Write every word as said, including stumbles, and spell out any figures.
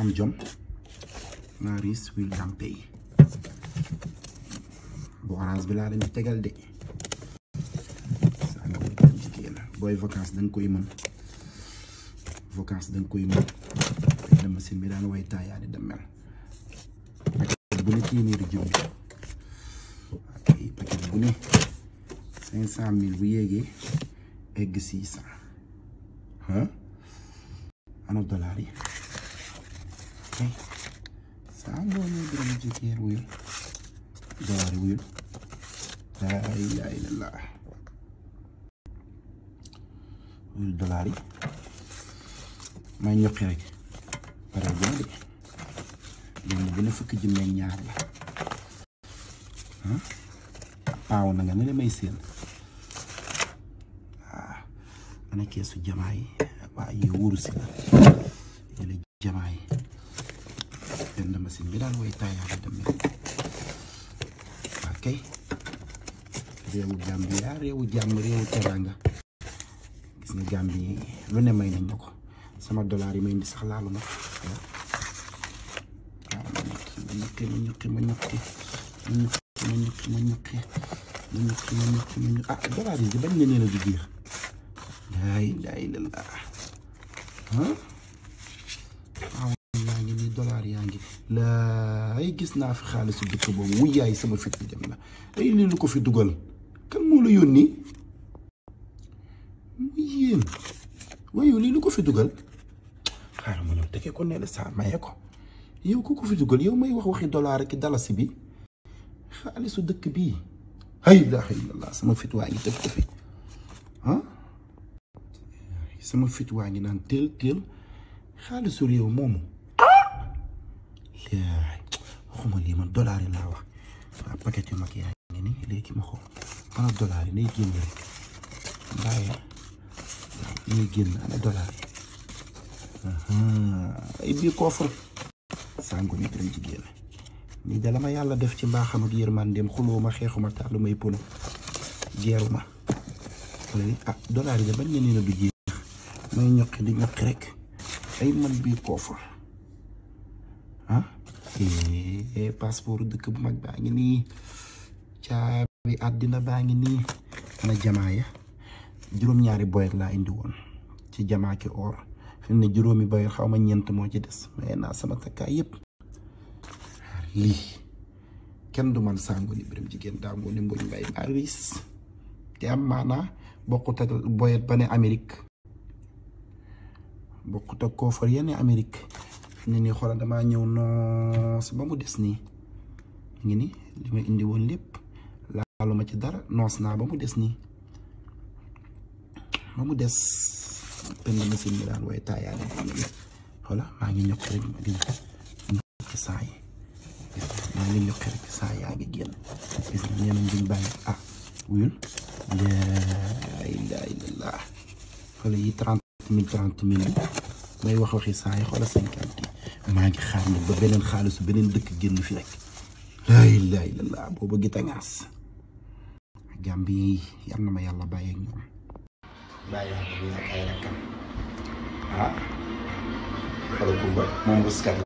am jom Maurice William Pay bu orange bi laa leen di tegal de saa nga wéy jigéen booy vacances danga koy mën vacances danga koy mën te machine bi daan way taayaani dem mel paquet bu ne téeméeri junni ok paquet bu ne cinq cent mille bu yéegee egg six cent ah ana dollar yi ok saa ngoo ñëw dërëm jigéen wuyul dollar yi wuyul laa ilaaha illallaah wuyul dollar yi may ñoqi rek pare bu ne de léegi bu ne fukki junni ak ñaar la ah paaw na nga ne la may seen waaw ana keesu jamaa yi waa yi wóoru si la yële jamaa yi benn machine bi daal way taayaale dem rek waa kay réewu Gambia réewu jàmm réewu teranga gis nga Gambie lu ne may nañ ma ko sama dollar yi may indi sax laalu na waaw ma ñuqi ma ñuqi ma ñuqi ma ñuqi ma ñuqi ma ñuqi ma ñuqi ma ñuqi ma ñuqi ah dollar yi di bañ ne neena di biir laa ilaaha illallaah ah waaw yaa ngi nii dollar yaa ngi laa ay gis naa fi xaalisu dëkk boobu wuy yaay sama fit bi dem na ay lii lu ko fi dugal kan moo la yónni mu yéen waaye lii lu ko fi dugal xaaral ma ñëw tege ko ne la saa maye ko yow ku ko fi dugal yow may wax waxi dollar ak dalasi bi xaalisu dëkk bii ay ilaaha illallaah sama fit waa ngi def ko fi ah sama fit waa ngi naan teel teel xaalisu réew moomu yaay waxuma lii man dollar yi laa wax waa paquet yu mag yaa ngi nii léegi ma xool ana dollar yi nay génn rek mbaaye nay génn ana dollar yi ay bii coffre sangu ni dërëm jigéen nii dala ma yàlla def ci mbaaxam ak yërmandeem xulóoma xeexuma tàllu may pono geeruma ah dollar yi da bañ ne na du jeex may ñoqi di ñoqi rek ay man bii coffre ah passeport dëkk bu mag baa ngi nii caabi àddina baa ngi nii ana jamaa ya juróom-ñaari boyet laa indi woon ci jamaa ki or fi mu ne juróomi boyet xaw ma ñeent moo ci des may naa sama takkaay yépp lii kenn du man Sango ni Birame Jigéen daa moo ne mboñ mbay Maurice te am maanaa bokkut ak boyet ba ne Amérique bokkut ak koofar yenn Amérique ne nii xoolal damaa ñëw noos ba mu des nii ngi ni li ma indi woon lépp laalu ma ci dara noos naa ba mu des nii ba mu des benn machine bi daan waaye taayaale xoolal maa ngi ñokk rek ma gis ci saa yi maa ngi ñokk rek saa yaa ngi génn gis nga ñeneen duñ bàyyi ah wuyul laa ilaaha illallaah xoolal yi trente mille trente mille may wax waxi saa yi xoolal cinquante yi maa ngi xaar nag ba beneen xaalisu beneen dëkk génn fi rek laa ilaaha illallaah booba gi tangaas Gambie yal na ma yàlla bàyyi ak ñoom bàyyi ak ñoom ak ay rakkam ah xoolal Kumba moom ruskat